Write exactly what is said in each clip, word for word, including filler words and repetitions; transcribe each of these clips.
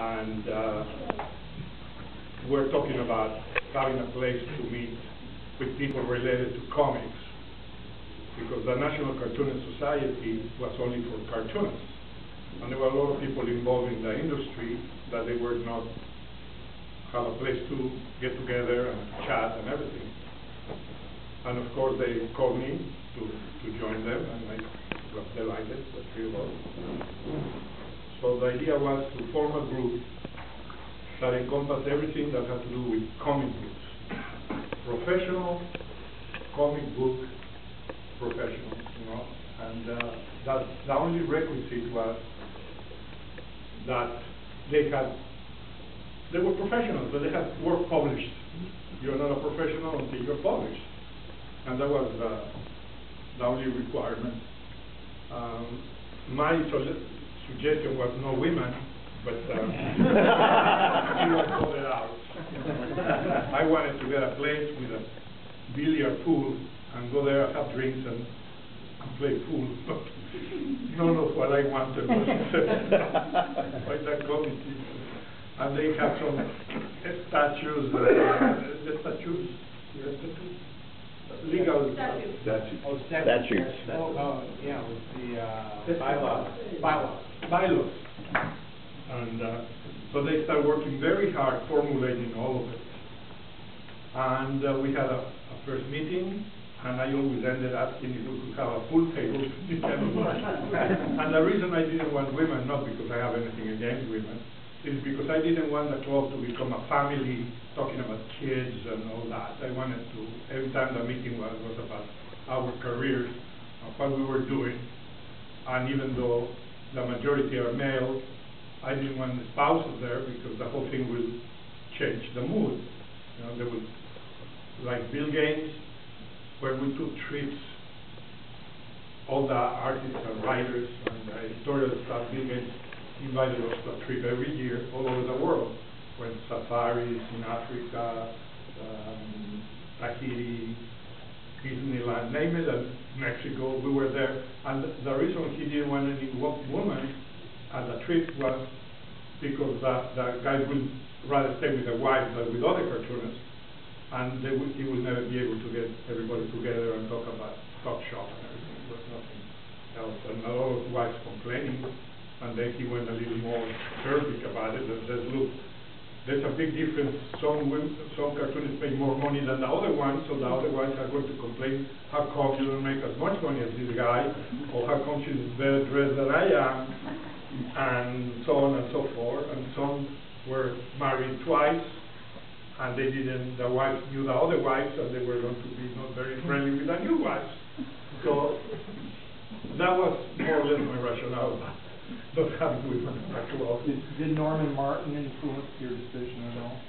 and uh, we're talking about having a place to meet with people related to comics, because the National Cartoonist Society was only for cartoonists, and there were a lot of people involved in the industry that they were not have a place to get together and chat and everything. And of course they called me to, to join them, and I was delighted, the three of us. So the idea was to form a group that encompassed everything that had to do with comic books. Professional comic book professionals, you know, and uh, that the only requisite was that they had, they were professionals, that they had work published. You're not a professional until you're published. And that was uh, the only requirement. Um, my suggestion was no women, but uh, he was voted out. I wanted to get a place with a billiard pool and go there, have drinks, and, and play pool. None of what I wanted was by that committee. And they have some statues, uh, the statues, the statues, legal statutes. Statutes. Oh, Statutes. Oh, oh, yeah, with the uh, bylaws. Bylaws. bylaws. And uh, so they started working very hard formulating all of it. And uh, we had a, a first meeting, and I always ended asking if we could have a full table. And the reason I didn't want women, not because I have anything against women, is because I didn't want the club to become a family talking about kids and all that. I wanted to, every time the meeting was, was about our careers, uh, what we were doing. And even though the majority are male, I didn't want the spouses there because the whole thing will change the mood. You know, they would, like Bill Gaines, where we took trips, all the artists and writers and the editorial staff, Bill Gaines invited us to a trip every year all over the world. Went safaris in Africa, um, Tahiti, Disneyland, name it, and Mexico. We were there, and the, the reason he didn't want any woman at the trip was because the, the guy would rather stay with the wife than with other cartoonists, and they would, he would never be able to get everybody together and talk about talk shop and everything. There was nothing else, and a lot of wives complaining. And then he went a little more terrific about it and says, look, there's a big difference. Some women, some cartoonists make more money than the other ones, so the other ones are going to complain, how come you don't make as much money as this guy, or how come she's better dressed than I am, and so on and so forth. And some were married twice, and they didn't, the wives knew the other wives, and they were going to be not very friendly with the new wives. So that was more or less my rationale. Not having women in our club. Did, did Norman Martin influence your decision at all?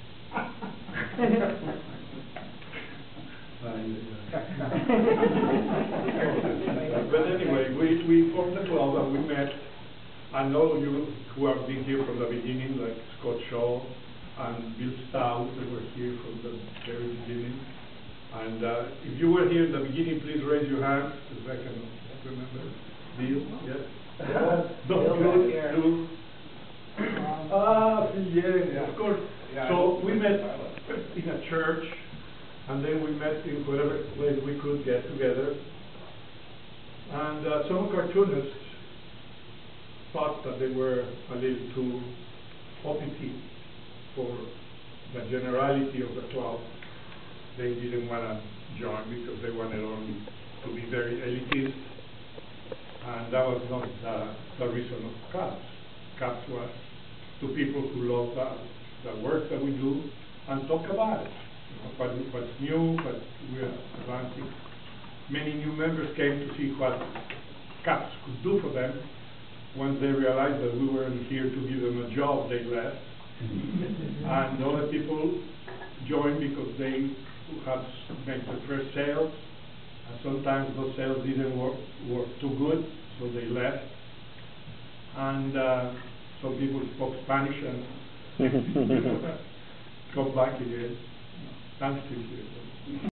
But anyway, we, we formed the club and we met, and all of you who have been here from the beginning, like Scott Shaw and Bill Stout, they were here from the very beginning. And uh, if you were here at the beginning, please raise your hand, because I can remember. Bill, yes? Yeah, no, good, good. Ah, yeah, yeah, of course. Yeah, so we met in a church, and then we met in whatever place we could get together. And uh, some cartoonists thought that they were a little too uppity for the generality of the club. They didn't want to join because they wanted only to be very elitist. And that was not the, the reason of CAPS. CAPS was to people who love the, the work that we do and talk about it. You know, what, what's new, what we're advancing. Many new members came to see what CAPS could do for them. Once they realized that we weren't here to give them a job, they left. And other people joined because they had made the first sales. And sometimes those sales didn't work, work too good, so they left. And uh, some people spoke Spanish and come back again. Thanks to you.